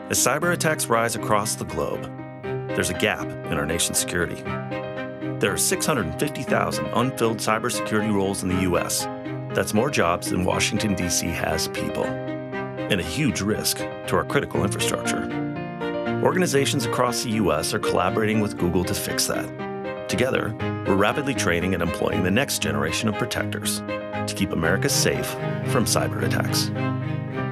As cyber attacks rise across the globe, there's a gap in our nation's security. There are 650,000 unfilled cybersecurity roles in the U.S. That's more jobs than Washington, D.C. has people, and a huge risk to our critical infrastructure. Organizations across the U.S. are collaborating with Google to fix that. Together, we're rapidly training and employing the next generation of protectors to keep America safe from cyber attacks.